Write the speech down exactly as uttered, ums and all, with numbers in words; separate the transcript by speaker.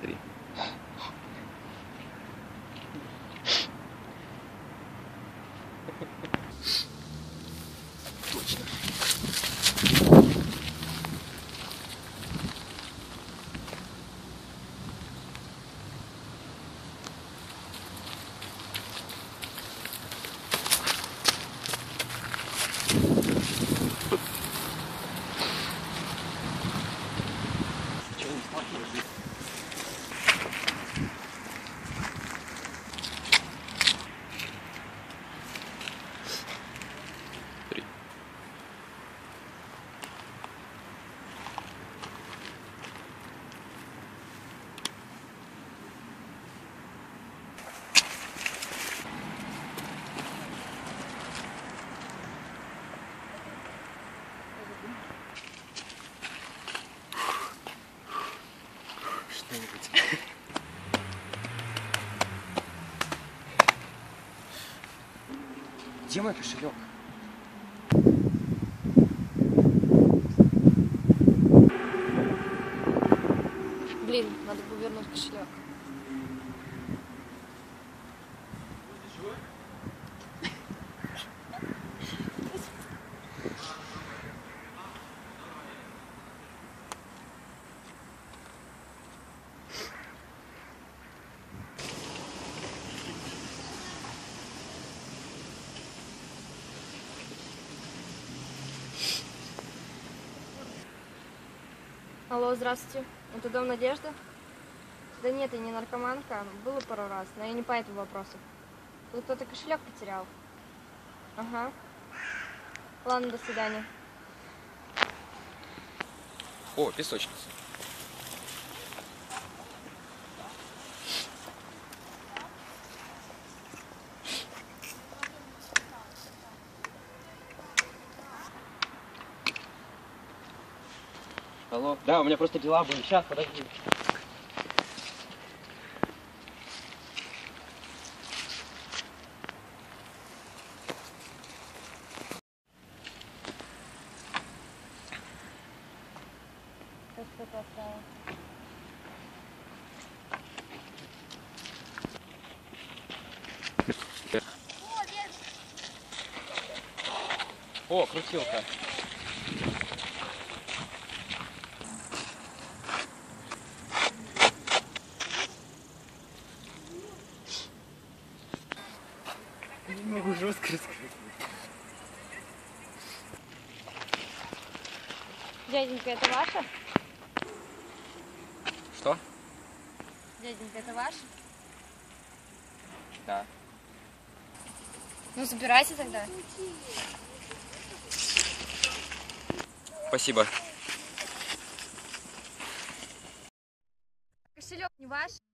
Speaker 1: Три. Точно. Чего не смотришь? Три. Что-нибудь. Где мой кошелек?
Speaker 2: Блин, надо бы вернуть кошелек. Алло, здравствуйте. Это дом Надежды? Да нет, я не наркоманка. Было пару раз, но я не по этому вопросу. Тут кто-то кошелек потерял. Ага. Ладно, до свидания.
Speaker 1: О, песочница. Алло. Да, у меня просто дела были. Сейчас, подожди. О, крутилка. Не могу жестко раскрыть.
Speaker 2: Дяденька, это ваше?
Speaker 1: Что?
Speaker 2: Дяденька, это ваше?
Speaker 1: Да.
Speaker 2: Ну, забирайте тогда.
Speaker 1: Спасибо.
Speaker 2: Кошелек не ваш?